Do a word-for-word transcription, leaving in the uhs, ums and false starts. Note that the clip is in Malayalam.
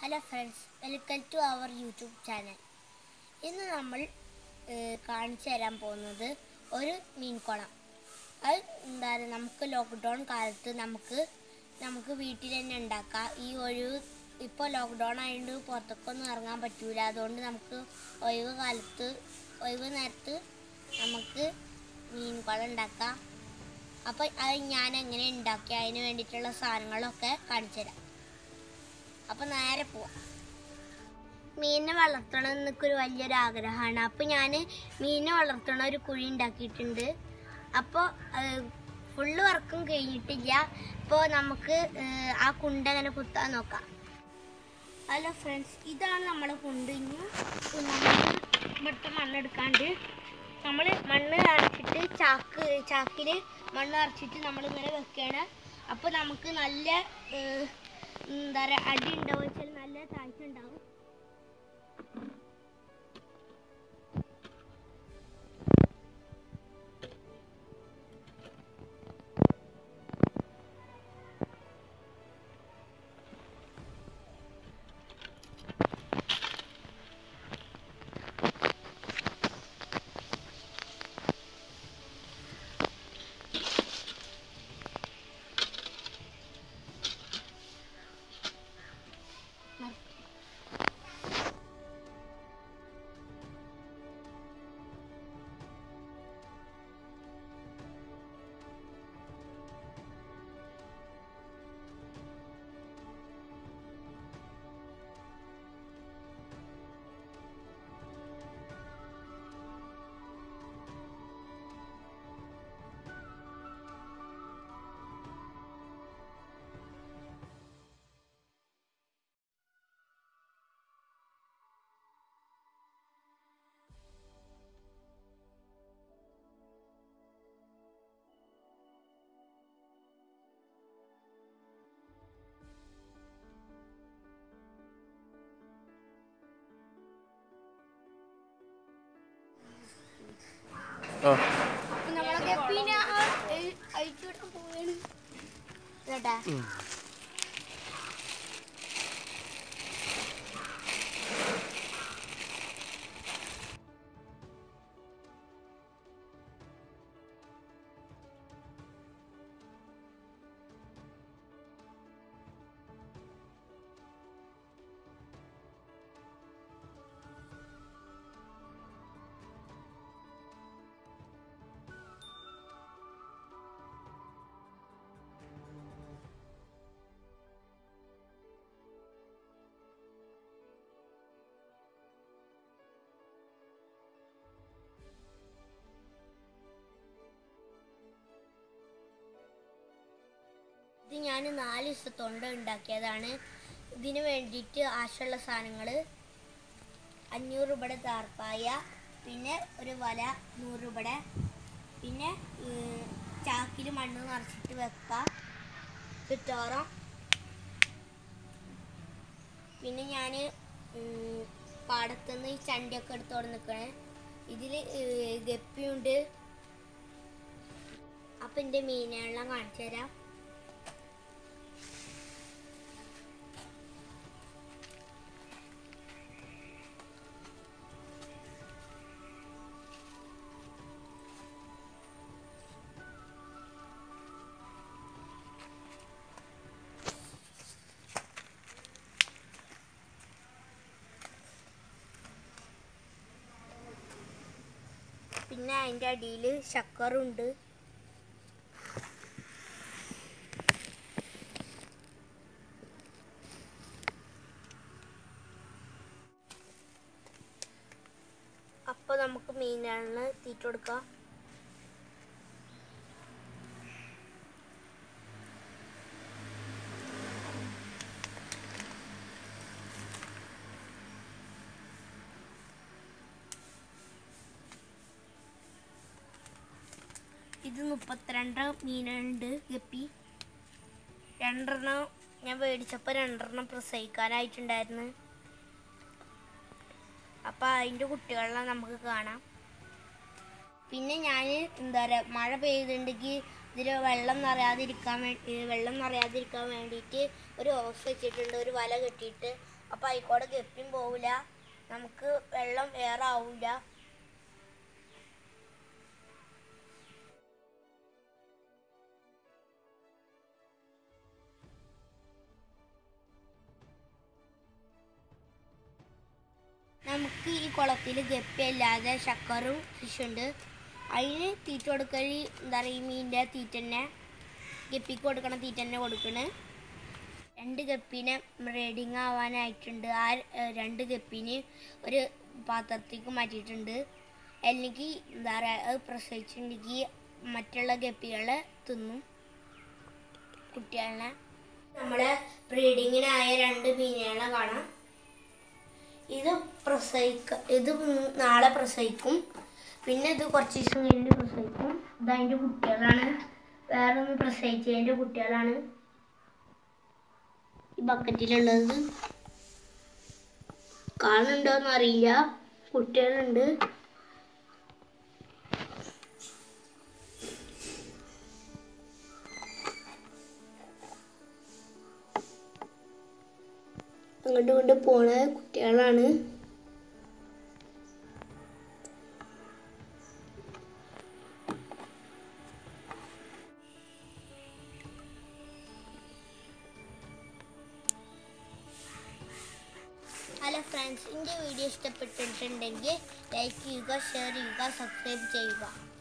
Hello friends, welcome to our YouTube channel. ഇന്ന് നമ്മൾ കാണിച്ചു തരാൻ പോകുന്നത് ഒരു മീൻകുളം. അത് എന്താ പറയുക, നമുക്ക് ലോക്ക്ഡൗൺ കാലത്ത് നമുക്ക് നമുക്ക് വീട്ടിൽ തന്നെ ഉണ്ടാക്കാം. ഈ ഒഴിവ് ഇപ്പോൾ ലോക്ക്ഡൗൺ ആയതുകൊണ്ട് പുറത്തേക്കൊന്നും ഇറങ്ങാൻ പറ്റൂല. അതുകൊണ്ട് നമുക്ക് ഒഴിവ് കാലത്ത് ഒഴിവ് നേരത്ത് നമുക്ക് മീൻകുളം ഉണ്ടാക്കാം. അപ്പോൾ അത് ഞാൻ എങ്ങനെ ഉണ്ടാക്കി അതിന് വേണ്ടിയിട്ടുള്ള സാധനങ്ങളൊക്കെ കാണിച്ചു തരാം. അപ്പം നേരെ പോവാം. മീനിനെ വളർത്തണം എന്നൊരു വലിയൊരു ആഗ്രഹമാണ്. അപ്പോൾ ഞാൻ മീനിനെ വളർത്തണ ഒരു കുഴി ഉണ്ടാക്കിയിട്ടുണ്ട്. അപ്പോൾ ഫുള്ള് വർക്കും കഴിഞ്ഞിട്ടില്ല. ഇപ്പോൾ നമുക്ക് ആ കുണ്ട് അങ്ങനെ കുത്താൻ നോക്കാം. ഹലോ ഫ്രണ്ട്സ്, ഇതാണ് നമ്മുടെ കുണ്ട്. ഇനി ഇവിടുത്തെ മണ്ണെടുക്കാണ്ട് നമ്മൾ മണ്ണ് നിറച്ചിട്ട് ചാക്ക് ചാക്കിൽ മണ്ണ് നിറച്ചിട്ട് നമ്മളിങ്ങനെ വെക്കുകയാണ്. അപ്പോൾ നമുക്ക് നല്ല എന്താ പറയുക, അടി ഉണ്ടാവും വെച്ചാൽ നല്ല താഴ്ച ഉണ്ടാവും. നമ്മളൊക്കെ പിന്നെ അഴിച്ചുവിട്ടാൻ പോവുകയാണ് കേട്ടാ. ഇത് ഞാൻ നാല് ദിവസത്തോണ്ട് ഉണ്ടാക്കിയതാണ്. ഇതിന് വേണ്ടിയിട്ട് ആവശ്യമുള്ള സാധനങ്ങൾ അഞ്ഞൂറ് രൂപയുടെ താർപ്പായ, പിന്നെ ഒരു വല നൂറ് രൂപയുടെ, പിന്നെ ചാക്കിൽ മണ്ണ് നിറച്ചിട്ട് വെക്കാം ചുറ്റോറം. പിന്നെ ഞാൻ പാടത്തുനിന്ന് ഈ ചണ്ടിയൊക്കെ എടുത്തോടെ നിൽക്കണേ. ഇതിൽ ഗപ്പിയുണ്ട്. അപ്പം എൻ്റെ മീനെല്ലാം കാണിച്ചു തരാം. പിന്നെ അതിൻ്റെ അടിയിൽ ശക്കറുണ്ട്. അപ്പോൾ നമുക്ക് മീനാണ് തീറ്റ കൊടുക്കാം. ഇത് മുപ്പത്തിരണ്ട് മീനുണ്ട് ഗപ്പി. രണ്ടെണ്ണം ഞാൻ മേടിച്ചപ്പോൾ രണ്ടെണ്ണം പ്രസവിക്കാനായിട്ടുണ്ടായിരുന്നു. അപ്പോൾ അതിൻ്റെ കുട്ടികളെല്ലാം നമുക്ക് കാണാം. പിന്നെ ഞാൻ എന്താ പറയുക, മഴ പെയ്തിട്ടുണ്ടെങ്കിൽ ഇതിൽ വെള്ളം നിറയാതിരിക്കാൻ വേണ്ടി വെള്ളം നിറയാതിരിക്കാൻ വേണ്ടിയിട്ട് ഒരു ഓസ് വെച്ചിട്ടുണ്ട്. ഒരു വല കെട്ടിയിട്ട് അപ്പോൾ ആയിക്കോടെ ഗപ്പിയും പോവില്ല, നമുക്ക് വെള്ളം വേറെ ആവില്ല. നമുക്ക് ഈ കുളത്തിൽ ഗപ്പി അല്ലാതെ ഷക്കറും ഫിഷുണ്ട്. അതിന് തീറ്റ കൊടുക്കൽ എന്താ പറയുക, ഈ മീനിൻ്റെ തീറ്റ തന്നെ, ഗപ്പിക്ക് കൊടുക്കണ തീറ്റ തന്നെ കൊടുക്കണേ. രണ്ട് ഗപ്പീനെ ബ്രീഡിങ് ആവാനായിട്ടുണ്ട്. ആ രണ്ട് ഗപ്പീനെ ഒരു പാത്രത്തേക്ക് മാറ്റിയിട്ടുണ്ട്. അല്ലെങ്കിൽ എന്താ പറയുക, അത് പ്രസവിച്ചിട്ടുണ്ടെങ്കിൽ മറ്റുള്ള ഗപ്പികളെ തിന്നും കുട്ടികളെ. നമ്മളെ ബ്രീഡിങ്ങിനായ രണ്ട് മീനുകളെ കാണാം. ഇത് പ്രസവിക്ക ഇത് നാളെ പ്രസവിക്കും, പിന്നെ ഇത് കുറച്ച് ദിവസം കഴിഞ്ഞ് പ്രസവിക്കും. ഇതതിൻ്റെ കുട്ടികളാണ്, വേറെ ഒന്ന് പ്രസവിച്ചതിൻ്റെ കുട്ടികളാണ് ഈ ബക്കറ്റിലുള്ളത്. കാണുന്നുണ്ടോയെന്ന് അറിയില്ല, കുട്ടികളുണ്ട്. അങ്ങോട്ട് കൊണ്ട് പോണ കുട്ടികളാണ്. ഹലോ ഫ്രണ്ട്സ്, എൻ്റെ വീഡിയോ ഇഷ്ടപ്പെട്ടിട്ടുണ്ടെങ്കിൽ ലൈക്ക് ചെയ്യുക, ഷെയർ ചെയ്യുക, സബ്സ്ക്രൈബ് ചെയ്യുക.